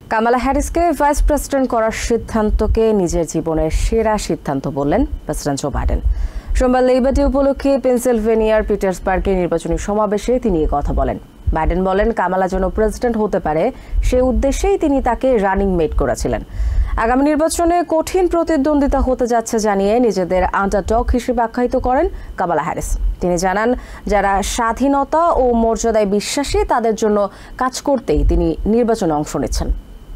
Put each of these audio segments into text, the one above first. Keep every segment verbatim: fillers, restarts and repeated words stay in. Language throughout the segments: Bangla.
কামালা হ্যারিসকে ভাইস প্রেসিডেন্ট করার সিদ্ধান্তকে নিজের জীবনের সেরা সিদ্ধান্ত বললেন প্রেসিডেন্ট জো বাইডেন। সোমবার লেবার ডে উপলক্ষে পেনসিলভেনিয়ার পিটার্সবার্গে নির্বাচনী সমাবেশে তিনি এই কথা বলেন। বাইডেন বলেন, কামালা যেন প্রেসিডেন্ট হতে পারে সেই উদ্দেশ্যেই তিনি তাকে রানিং মেট করেছিলেন। আগামী নির্বাচনে কঠিন প্রতিদ্বন্দ্বিতা হতে যাচ্ছে জানিয়ে নিজেদের আন্ডারডগ হিসেবে আখ্যায়িত করেন কামালা হ্যারিস। তিনি জানান, যারা স্বাধীনতা ও মর্যাদায় বিশ্বাসী তাদের জন্য কাজ করতেই তিনি নির্বাচনে অংশ নিচ্ছেন।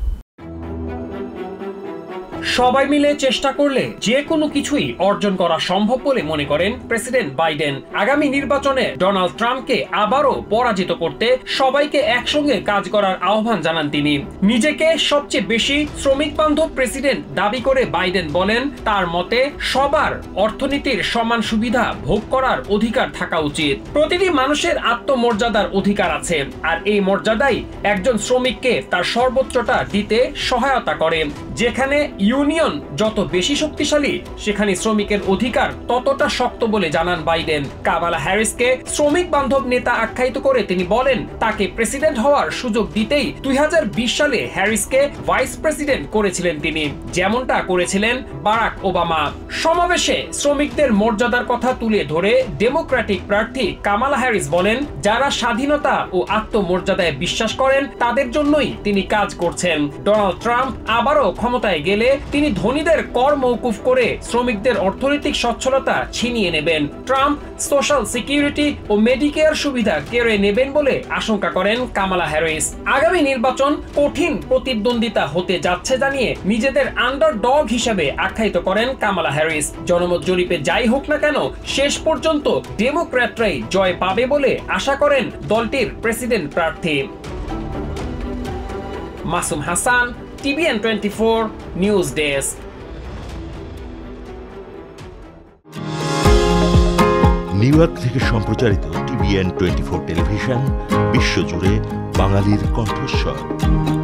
সবাই মিলে চেষ্টা করলে যে কোনো কিছুই অর্জন করা সম্ভব বলে মনে করেন প্রেসিডেন্ট বাইডেন। আগামী নির্বাচনে ডোনাল্ড ট্রাম্পকে আবারও পরাজিত করতে সবাইকে একসঙ্গে কাজ করার আহ্বান জানান তিনি। নিজেকে সবচেয়ে বেশি শ্রমিক বান্ধব প্রেসিডেন্ট দাবি করে বাইডেন বলেন, তার মতে সবার অর্থনীতির সমান সুবিধা ভোগ করার অধিকার থাকা উচিত। প্রতিটি মানুষের আত্মমর্যাদার অধিকার আছে, আর এই মর্যাদাই একজন শ্রমিককে তার সর্বোচ্চটা দিতে সহায়তা করে। যেখানে ইউনিয়ন যত বেশি শক্তিশালী, সেখানে শ্রমিকের অধিকার ততটা শক্ত বলে জানান বাইডেন। কামালা হ্যারিসকে শ্রমিক বান্ধব নেতা আখ্যায়িত করে তিনি বলেন, তাকে প্রেসিডেন্ট হওয়ার সুযোগ দিতেই দুই হাজার বিশ সালে হ্যারিসকে ভাইস প্রেসিডেন্ট করেছিলেন তিনি, যেমনটা করেছিলেন বারাক ওবামা। সমাবেশে শ্রমিকদের মর্যাদার কথা তুলে ধরে ডেমোক্রেটিক প্রার্থী কামালা হ্যারিস বলেন, যারা স্বাধীনতা ও আত্মমর্যাদায় বিশ্বাস করেন তাদের জন্যই তিনি কাজ করছেন। ডোনাল্ড ট্রাম্প আবারও ক্ষমতায় গেলে তিনি ধনীদের কর মওকুফ করে শ্রমিকদের অর্থনৈতিক সচ্ছলতা ছিনিয়ে নেবেন। ট্রাম্প সোশ্যাল সিকিউরিটি ও মেডিকেয়ার সুবিধা কেড়ে নেবেন বলে আশঙ্কা করেন কামালা হ্যারিস। আগামী নির্বাচন কঠিন প্রতিদ্বন্দ্বিতা হতে যাচ্ছে জানিয়ে নিজেদের আন্ডারডগ হিসেবে আখ্যায়িত করেন কামালা হ্যারিস। জনমত জরিপে যাই হোক না কেন, শেষ পর্যন্ত ডেমোক্র্যাটরাই জয় পাবে বলে আশা করেন দলটির প্রেসিডেন্ট প্রার্থী। Masum Hasan, TVN twenty four news desk. New York থেকে সম্প্রচারিত টিভিএন টোয়েন্টি ফোর টেলিভিশন বিশ্বজুড়ে বাঙালির কণ্ঠস্বর।